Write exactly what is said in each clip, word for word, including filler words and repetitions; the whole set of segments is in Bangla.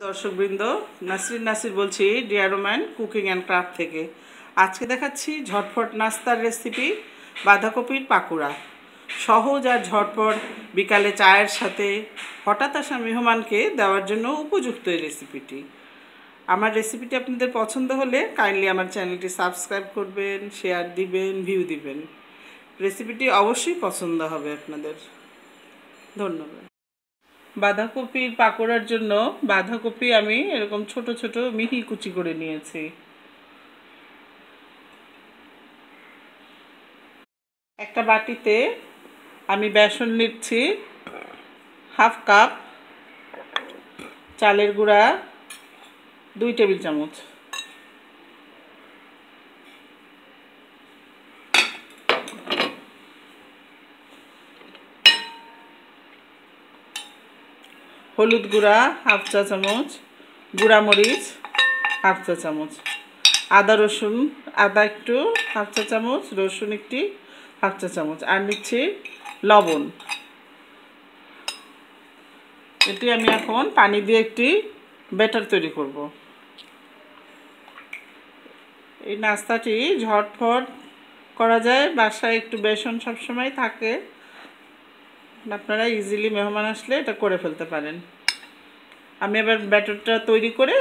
দর্শকবৃন্দ, নাসরিন নাসির বলছি ডিয়ারোম্যান কুকিং অ্যান্ড ক্রাফট থেকে। আজকে দেখাচ্ছি ঝটফট নাস্তার রেসিপি বাঁধাকপির পাকোড়া। সহজ আর ঝটপট বিকালে চায়ের সাথে হঠাৎ আসা মেহমানকে দেওয়ার জন্য উপযুক্ত এই রেসিপিটি। আমার রেসিপিটি আপনাদের পছন্দ হলে কাইন্ডলি আমার চ্যানেলটি সাবস্ক্রাইব করবেন, শেয়ার দিবেন, ভিউ দিবেন। রেসিপিটি অবশ্যই পছন্দ হবে আপনাদের। ধন্যবাদ। বাঁধাকপির পাকোড়ার জন্য বাঁধাকপি আমি এরকম ছোট ছোট মিহি কুচি করে নিয়েছি। একটা বাটিতে আমি বেসন নিচ্ছি হাফ কাপ, চালের গুঁড়া দুই টেবিল চামচ, হলুদ গুঁড়া হাফ চা চামচ, গুঁড়া মরিচ হাফ চা চামচ, আদা রসুন আদা একটু হাফ চা চামচ, রসুন একটি হাফ চা চামচ, আর নিচ্ছি লবণ। এটি আমি এখন পানি দিয়ে একটি ব্যাটার তৈরি করব। এই নাস্তাটি ঝটফট করা যায়, বাসায় একটু বেসন সবসময় থাকে, আপনারা ইজিলি মেহমান আসলে এটা করে ফেলতে পারেন। আমি এবার ব্যাটারটা তৈরি করে,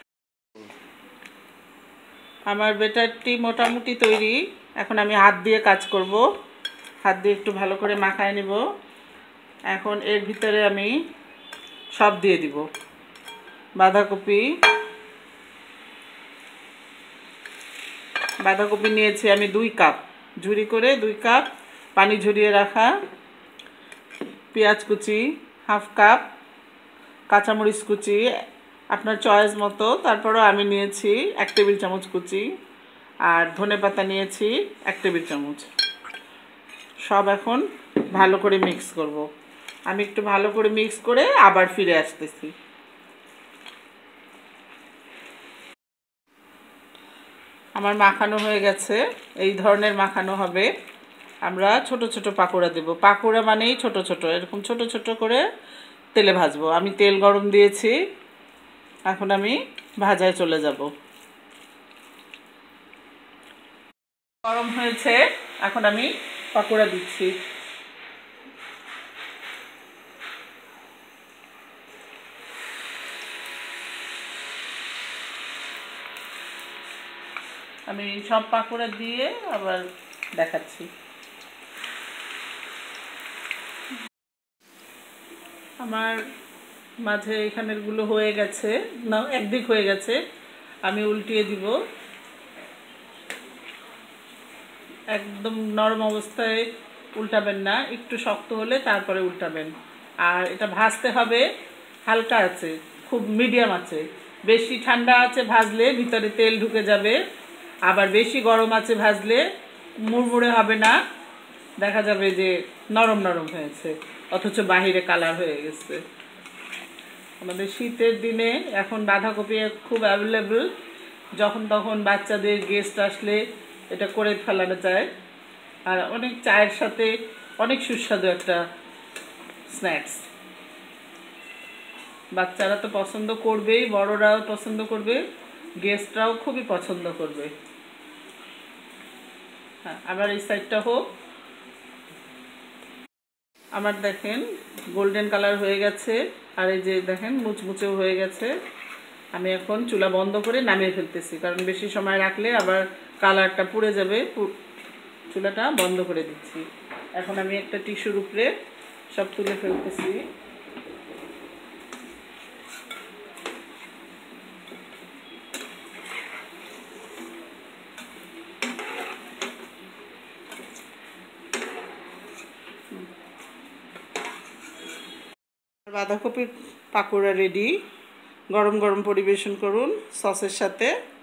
আমার ব্যাটারটি মোটামুটি তৈরি। এখন আমি হাত দিয়ে কাজ করব, হাত দিয়ে একটু ভালো করে মাখায় নেব। এখন এর ভিতরে আমি সব দিয়ে দিব। বাঁধাকপি বাঁধাকপি নিয়েছি আমি দুই কাপ, ঝুরি করে দুই কাপ পানি ঝরিয়ে রাখা। পেঁয়াজ কুচি হাফ কাপ, কাঁচামরিচ কুচি আপনার চয়েস মতো, তারপরও আমি নিয়েছি এক টেবিল চামচ কুচি, আর ধনেপাতা নিয়েছি এক টেবিল চামচ। সব এখন ভালো করে মিক্স করব। আমি একটু ভালো করে মিক্স করে আবার ফিরে আসতেছি। আমার মাখানো হয়ে গেছে, এই ধরনের মাখানো হবে। আমরা ছোট ছোট পাকোড়া দেব। পাকোড়া মানেই ছোট ছোট, এরকম ছোট ছোট করে তেলে ভাজবো। আমি তেল গরম দিয়েছি, এখন আমি ভাজায় চলে যাব। গরম হয়েছে, এখন আমি পাকোড়া দিচ্ছি। আমি সব পাকোড়া দিয়ে আবার দেখাচ্ছি। আমার মাঝে এখানেরগুলো হয়ে গেছে, না একদিক হয়ে গেছে, আমি উল্টিয়ে দিব। একদম নরম অবস্থায় উল্টাবেন না, একটু শক্ত হলে তারপরে উল্টাবেন। আর এটা ভাজতে হবে হালকা আছে, খুব মিডিয়াম আছে। বেশি ঠান্ডা আছে ভাজলে ভিতরে তেল ঢুকে যাবে, আবার বেশি গরম আছে ভাজলে মুড়মুড়ে হবে না, দেখা যাবে যে নরম নরম হয়েছে অথচ বাহিরে কালার হয়ে গেছে। আমাদের শীতের দিনে এখন বাঁধাকপি খুব অ্যাভেলেবল, যখন তখন বাচ্চাদের গেস্ট আসলে এটা করে ফেলানো যায়, আর অনেক চায়ের সাথে অনেক সুস্বাদু একটা স্ন্যাক্স। বাচ্চারা তো পছন্দ করবেই, বড়রাও পছন্দ করবে, গেস্টরাও খুবই পছন্দ করবে। হ্যাঁ, আবার এই সাইডটা হোক। আমার দেখেন গোল্ডেন কালার হয়ে গেছে, আর এই যে দেখেন মুচমুচেও হয়ে গেছে। আমি এখন চুলা বন্ধ করে নামিয়ে ফেলতেছি, কারণ বেশি সময় রাখলে আবার কালারটা পুড়ে যাবে। চুলাটা বন্ধ করে দিচ্ছি। এখন আমি একটা টিস্যুর উপরে সব তুলে ফেলতেছি। বাঁধাকপির পাকোড়া রেডি। গরম গরম পরিবেশন করুন সসের সাথে।